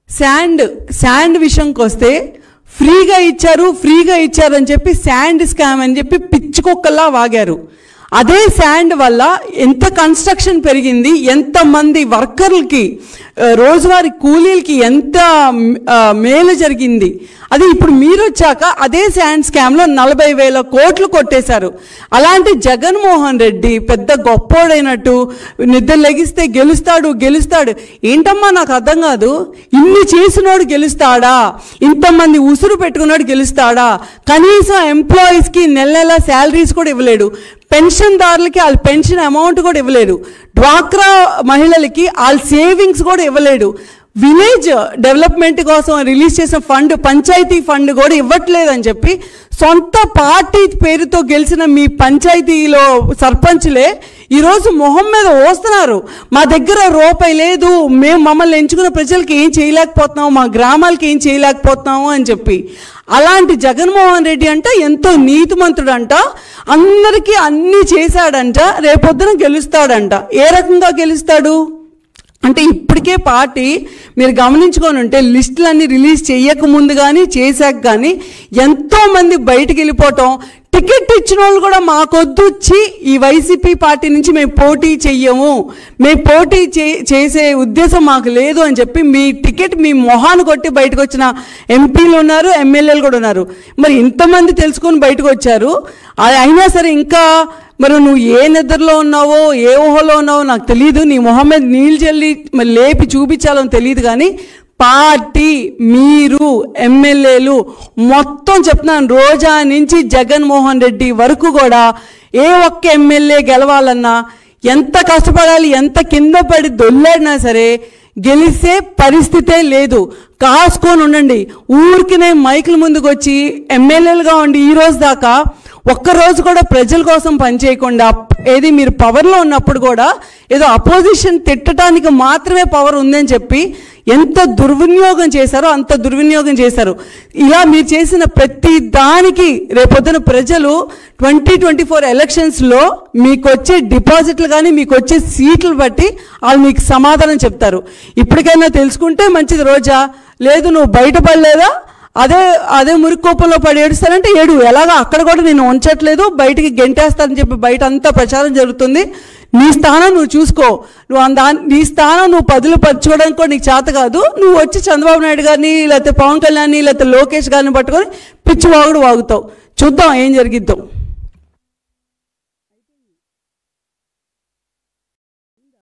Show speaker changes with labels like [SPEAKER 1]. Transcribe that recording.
[SPEAKER 1] Sand విషయంకి వస్తే ఫ్రీగా ఇచ్చారు అని చెప్పి శాండ్ స్కామ్ అని చెప్పి పిచ్చుకొక్కల్లా వాగారు. అదే శాండ్ వల్ల ఎంత కన్స్ట్రక్షన్ పెరిగింది, ఎంతమంది వర్కర్లకి రోజువారీ కూలీలకి ఎంత మేలు జరిగింది. అది ఇప్పుడు మీరు వచ్చాక అదే శాండ్ స్కామ్లో 40,000 కోట్లు కొట్టేశారు. అలాంటి జగన్మోహన్ రెడ్డి పెద్ద గొప్పోడైనట్టు నిద్ర లెగిస్తే గెలుస్తాడు ఏంటమ్మా నాకు అర్థం కాదు. ఇన్ని చేసినోడు గెలుస్తాడా? ఇంతమంది ఉసురు పెట్టుకున్నాడు గెలుస్తాడా? కనీసం ఎంప్లాయీస్కి నెల శాలరీస్ కూడా ఇవ్వలేడు, పెన్షన్దారులకి వాళ్ళ పెన్షన్ అమౌంట్ కూడా ఇవ్వలేడు, డ్వాక్రా మహిళలకి వాళ్ళ సేవింగ్స్ కూడా ఇవ్వలేడు, విలేజ్ డెవలప్మెంట్ కోసం రిలీజ్ చేసిన ఫండ్ పంచాయతీ ఫండ్ కూడా ఇవ్వట్లేదని చెప్పి సొంత పార్టీ పేరుతో గెలిచిన మీ పంచాయతీలో సర్పంచ్లే ఈరోజు మొహం మీద వస్తున్నారు. మా దగ్గర రూపాయి లేదు, మేము మమ్మల్ని ఎంచుకున్న ప్రజలకి ఏం చేయలేకపోతున్నాము, మా గ్రామాలకి ఏం చేయలేకపోతున్నాము అని చెప్పి. అలాంటి జగన్మోహన్ రెడ్డి అంట ఎంతో నీతిమంతుడంట, అందరికీ అన్నీ చేశాడంట, రేపొద్దున గెలుస్తాడంట. ఏ రకంగా గెలుస్తాడు అంటే ఇప్పటికే పార్టీ మీరు గమనించుకొని ఉంటే లిస్టులన్నీ రిలీజ్ చేయకముందు కానీ చేశాక కానీ ఎంతోమంది బయటికి వెళ్ళిపోవటం, టికెట్ ఇచ్చిన వాళ్ళు కూడా మాకొద్దు వచ్చి ఈ వైసీపీ పార్టీ నుంచి మేము పోటీ చెయ్యము, మేము పోటీ చేసే ఉద్దేశం మాకు లేదు అని చెప్పి మీ టికెట్ మీ మొహాన్ని కొట్టి బయటకు వచ్చిన ఎంపీలు ఉన్నారు, ఎమ్మెల్యేలు కూడా ఉన్నారు. మరి ఇంతమంది తెలుసుకొని బయటకు వచ్చారు. అయినా సరే ఇంకా మరి నువ్వు ఏ నిద్రలో ఉన్నావో ఏ ఊహలో ఉన్నావో నాకు తెలియదు, నీ మొహం మీద నీళ్ళు చల్లి మరి లేపి చూపించాలని తెలియదు. కానీ పార్టీ మీరు ఎమ్మెల్యేలు మొత్తం చెప్తున్నాను, రోజా నుంచి జగన్మోహన్ రెడ్డి వరకు కూడా ఏ ఒక్క ఎమ్మెల్యే గెలవాలన్నా ఎంత కష్టపడాలి, ఎంత కింద పడి దొల్లాడినా సరే గెలిసే పరిస్థితే లేదు. కాసుకొని ఉండండి. ఊరికినే మైకుల ముందుకు వచ్చి ఎమ్మెల్యేలుగా ఉండి ఈ రోజు దాకా ఒక్కరోజు కూడా ప్రజల కోసం పనిచేయకుండా, ఏది మీరు పవర్లో ఉన్నప్పుడు కూడా ఏదో అపోజిషన్ తిట్టడానికి మాత్రమే పవర్ ఉందని చెప్పి ఎంత దుర్వినియోగం చేశారో అంత దుర్వినియోగం చేశారు. ఇలా మీరు చేసిన ప్రతి దానికి రేపొద్దున ప్రజలు 2024 ఎలక్షన్స్లో మీకు వచ్చే డిపాజిట్లు కానీ మీకు వచ్చే సీట్లు బట్టి వాళ్ళు మీకు సమాధానం చెప్తారు. ఇప్పటికైనా తెలుసుకుంటే మంచిది. రోజా లేదు నువ్వు బయటపడలేదా, అదే మురికోపంలో పడి ఏడుస్తానంటే ఏడు, ఎలాగా అక్కడ కూడా నేను ఉంచట్లేదు, బయటికి గెంటేస్తానని చెప్పి బయట అంతా ప్రచారం జరుగుతుంది. నీ స్థానం నువ్వు చూసుకో, నీ స్థానం నువ్వు పదులు పరచుకోవడానికి కూడా నీకు చేత కాదు. నువ్వు వచ్చి చంద్రబాబు నాయుడు గారిని లేకపోతే పవన్ కళ్యాణ్ని లేకపోతే లోకేష్ గారిని పట్టుకొని పిచ్చి వాగుతావు. చూద్దాం ఏం జరిగిద్దాం.